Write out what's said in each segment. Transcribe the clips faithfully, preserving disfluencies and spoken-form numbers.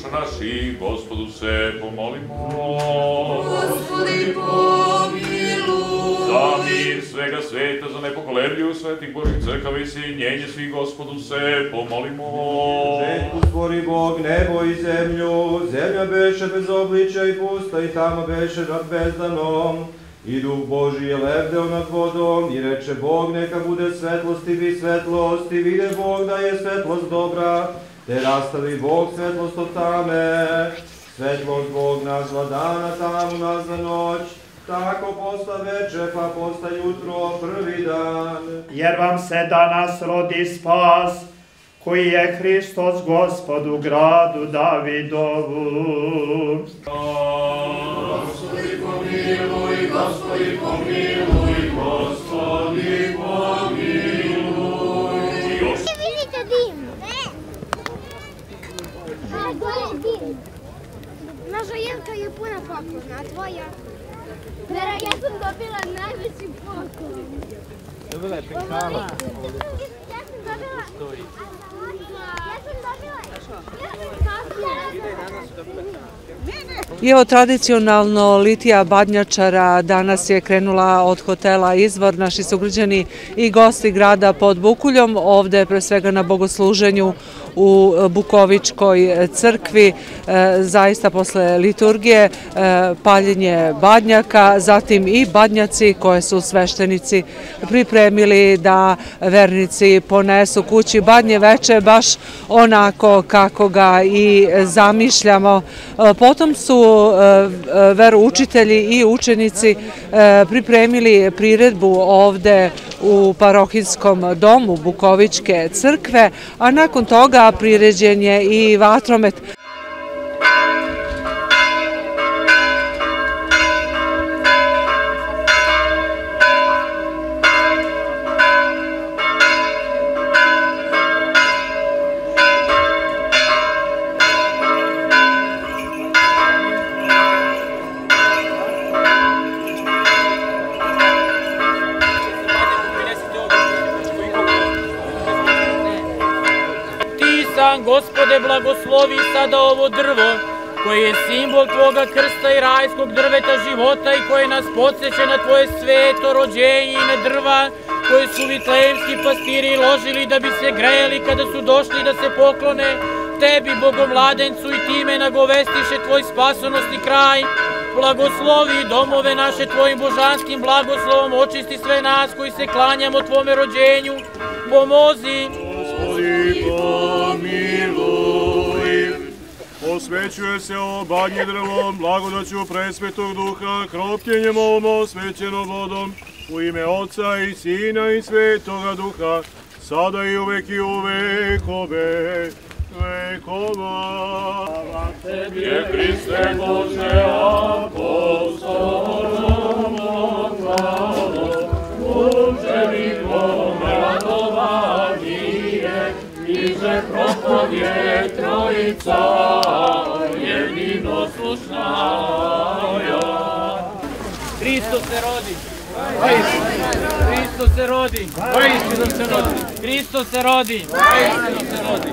naših, Gospodu se pomolimo. Gospodi pomiluj. Za mir svega sveta, za nepokolebljivu svetih Božih crkava i sjedinjenje svih, Gospodu se pomolimo. Žetku stvori Bog nebo i zemlju, zemlja beše bez obličja i pusta i tamo beše nad bezdanom. I Duh Božji je lebdeo nad vodom i reče Bog neka bude svetlost i bi svetlost i vide Bog da je svetlost dobra, te rastavi Bog svetlost od tame. Svetlost Bog nazva dana, tamu nazva noć, tako posta veče pa posta jutro prvi dan. Jer vam se danas rodi spas, koji je Hristos Gospod u gradu Davidovu. Gospodi pomiluj, Gospodi pomiluj, Gospodi pomiluj. Vidite dim? A, gore dim. Naša Jelka je puna poklona, a tvoja? Vera, ja sam dobila najveći poklon. Dobila je penkala. Ja sam dobila... Ja sam dobila... I evo, tradicionalno litija Badnjačara danas je krenula od hotela Izvor. Naši sugrađani i gosti grada pod Bukuljom, ovde pre svega na bogosluženju u Bukovičkoj crkvi, zaista posle liturgije paljenje badnjaka, zatim i badnjaci koje su sveštenici pripremili da vernici ponesu kući. Badnje veče baš onako kako ga i zamišljamo. Potom su veroučitelji i učenici pripremili priredbu ovde u parohijskom domu Bukovičke crkve, a nakon toga priređen je i vatromet. Gospode, blagoslovi sada ovo drvo, koje je simbol Tvoga krsta i rajskog drveta života i koje nas podsjeća na Tvoje sveto rođenje i na drva koje su vitlejemski pastiri ložili da bi se grejali kada su došli da se poklone Tebi, Bogomladencu, i time nagovestiše Tvoj spasonosni kraj. Blagoslovi domove naše Tvojim božanskim blagoslovom, očisti sve nas koji se klanjamo Tvome rođenju. Pomozi. Gospodi pomiluj. Osvećuje se ovo badnje drvom, blagodaću presvetog duha, kropljenjem ovom osvećeno vodom, u ime Oca i Sina i Svetoga Duha, sada i uvek i u vekove vekova. Tebi je Hriste Bože apostolom pravo, učenikom radovanije, iže propovje Trojica, jedino slušnaja. Hristos se rodi. Hristos se rodi. Hristos se rodi. Hristos se rodi. Hristos se rodi.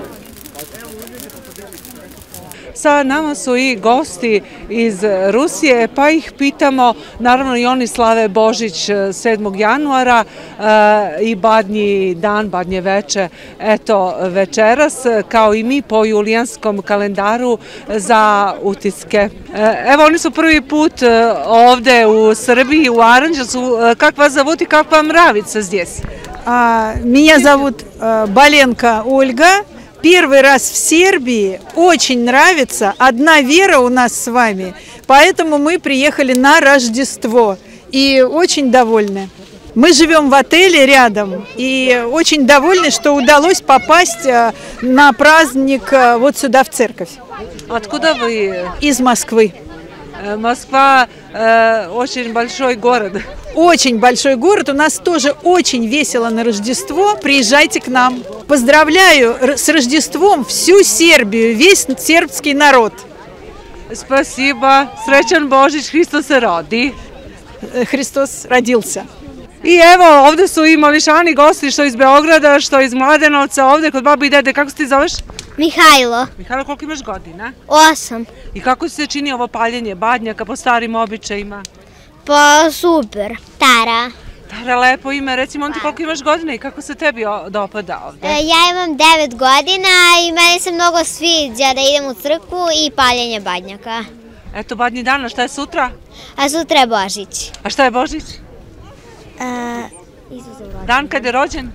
Sa nama su i gosti iz Rusije, pa ih pitamo, naravno i oni slave Božić sedmog januara i Badnji dan, Badnje veče, eto večeras, kao i mi po julijanskom kalendaru za utiske. Evo, oni su prvi put ovde u Srbiji, u Aranđelsu. Как вас зовут и как вам нравится здесь? Меня зовут Баленко Ольга. Первый раз в Сербии, очень нравится, одна вера у нас с вами, поэтому мы приехали на Рождество и очень довольны. Мы живем в отеле рядом и очень довольны, что удалось попасть на праздник вот сюда в церковь. Откуда вы? Из Москвы. Москва э, очень большой город. Очень большой город. У нас тоже очень весело на Рождество. Приезжайте к нам. Поздравляю с Рождеством всю Сербию, весь сербский народ. Спасибо. Srećan Božić, Hristos se rodi. Hristos родился. I evo, ovde su i mališani gosti, što iz Beograda, što iz Mladenovca, ovde kod babi i dede. Kako se ti zoveš? Mihajlo. Mihajlo, koliko imaš godina? Osam. I kako se čini ovo paljenje badnjaka po starim običajima? Pa super. Tara. Tara, lepo ime. Reci, momci, koliko imaš godina i kako se tebi dopada ovde? Ja imam devet godina i meni se mnogo sviđa da idem u crkvu i paljenje badnjaka. Eto, badnji dan, a šta je sutra? A sutra je Božić. A šta je Božić? Isusov rođendan. Dan kad je rođen?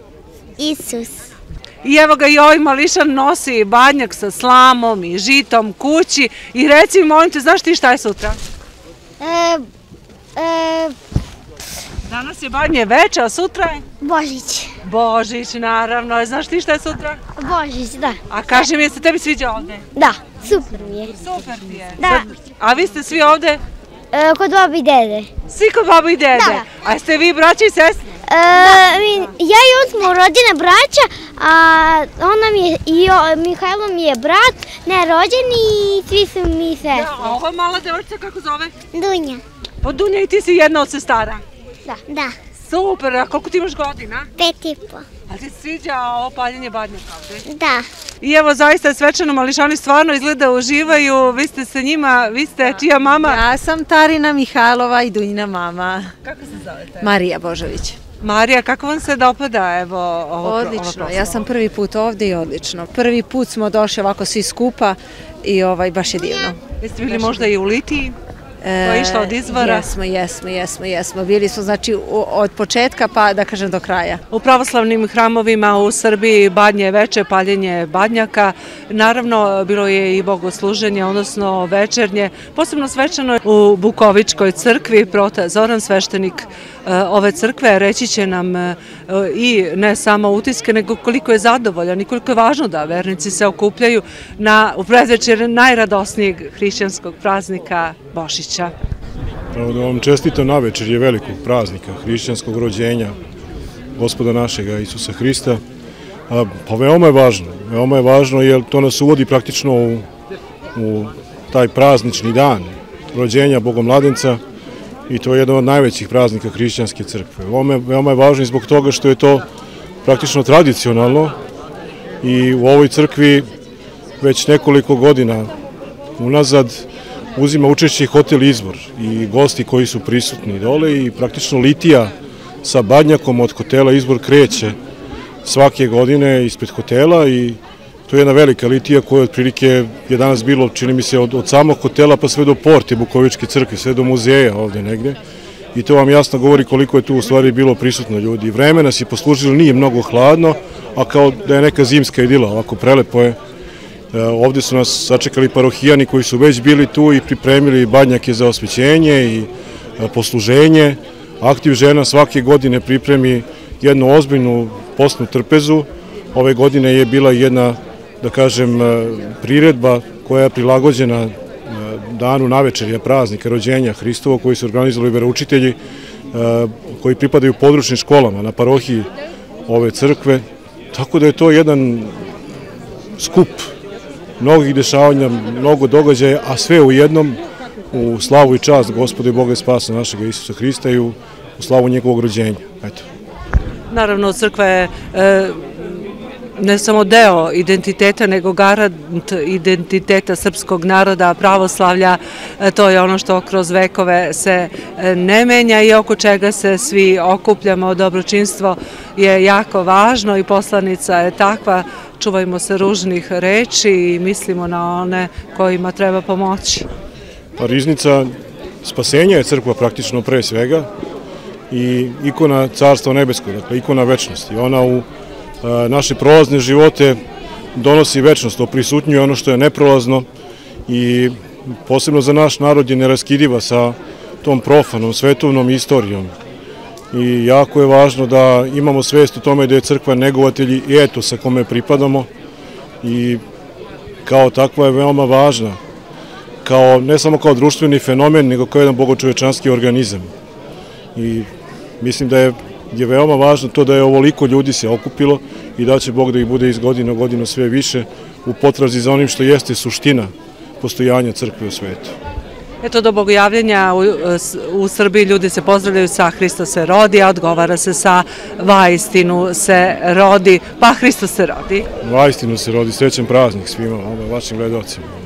Isus. I evo ga i ovaj mališan nosi badnjak sa slamom i žitom kući. I reci mi, molim te, znaš ti šta je sutra? E, e, Danas je badnje veče, a sutra je? Božić. Božić, naravno. Znaš ti šta je sutra? Božić, da. A kaži mi, jeste tebi sviđa ovde? Da, super mi je. Super ti je. Da. A vi ste svi ovde? E, kod baba i dede. Svi kod baba i dede? Da. A jeste vi braća i sestre? E, mi, ja i on smo rođene braća, a ona mi je, i o, Mihajlo mi je brat, nerođeni i svi su mi sestre. A ova mala devojčica kako zove? Dunja. Pa Dunja, i ti si jedna od sestara? Da. Da. Super, a koliko ti imaš godina? Pet i po. A ti se sviđa ovo paljenje badnjaka ovde? Da. I evo, zaista svečano mališani stvarno izgleda uživaju, vi ste sa njima, vi ste čija mama? Ja sam Tarina Mihajlova i Dunjina mama. Kako se zovete? Marija Božović. Marija, kako vam se dopada evo ovo? Odlično, ja sam prvi put ovde i odlično. Prvi put smo došli ovako svi skupa i ovaj, baš je divno. Jeste bili možda i u Litiji? Koja je išla od izvora? Jesmo, jesmo, jesmo, jesmo. Bili smo znači od početka pa da kažem do kraja. U pravoslavnim hramovima u Srbiji badnje veče, paljenje badnjaka. Naravno, bilo je i bogosluženje, odnosno večernje. Posebno svečano u Bukovičkoj crkvi. Prote Zoran, sveštenik ove crkve, reći će nam i ne samo utiske, nego koliko je zadovoljan i koliko je važno da vernici se okupljaju na, u predvečer najradosnijeg hrišćanskog praznika Božića. Pravo da vam čestitam na večer je velikog praznika, hrišćanskog rođenja Gospoda našega Isusa Hrista. A, pa veoma je važno, veoma je važno jer to nas uvodi praktično u, u taj praznični dan rođenja Bogomladenca i to je jedan od najvećih praznika hrišćanske crkve. Veoma je, veoma je važno i zbog toga što je to praktično tradicionalno i u ovoj crkvi već nekoliko godina unazad uzima učešće hotel Izvor i gosti koji su prisutni dole i praktično litija sa badnjakom od hotela Izvor kreće svake godine ispred hotela i to je jedna velika litija koja otprilike je danas bilo, čini mi se, od, od samog hotela pa sve do porte Bukovičke crkve, sve do muzeja ovde negde. I to vam jasno govori koliko je tu u stvari bilo prisutno ljudi. Vreme nas je poslužilo, nije mnogo hladno, a kao da je neka zimska idila, ovako prelepo je. Ovde su nas sačekali parohijani koji su već bili tu i pripremili badnjake za osvećenje i posluženje. Aktiv žena svake godine pripremi jednu ozbiljnu postnu trpezu. Ove godine je bila jedna, da kažem, priredba koja je prilagođena danu navečerja praznika rođenja Hristova koji su organizovali veroučitelji koji pripadaju područnim školama na parohiji ove crkve. Tako da je to jedan skup mnogih dešavanja, mnogo događaja, a sve u jednom u slavu i čast Gospoda i Boga i spasa našega Isusa Hrista i u slavu njegovog rođenja. Eto. Naravno, crkva je e, ne samo deo identiteta, nego garant identiteta srpskog naroda, pravoslavlja. E, to je ono što kroz vekove se e, ne menja i oko čega se svi okupljamo. Dobročinstvo je jako važno i poslanica je takva. Čuvajmo se ružnih reči i mislimo na one kojima treba pomoći. Pa riznica spasenja je crkva praktično pre svega i ikona Carstva nebeskog, dakle ikona večnosti. Ona u a, naše prolazne živote donosi večnost, oprisutnjuje ono što je neprolazno i posebno za naš narod je neraskidiva sa tom profanom, svetovnom istorijom. I jako je važno da imamo svest o tome da je crkva negovatelji i etosa kome pripadamo i kao takva je veoma važna, kao, ne samo kao društveni fenomen, nego kao jedan bogočovečanski organizam. I mislim da je, je veoma važno to da je ovoliko ljudi se okupilo i da će Bog da ih bude iz godine u godinu sve više u potrazi za onim što jeste suština postojanja crkve u svetu. Eto, do bogojavljenja u, u Srbiji ljudi se pozdravljaju sa Hristos se rodi, a odgovara se sa vaistinu se rodi, pa Hristos se rodi. Vaistinu se rodi, srećan praznik svima, vašim gledalcima.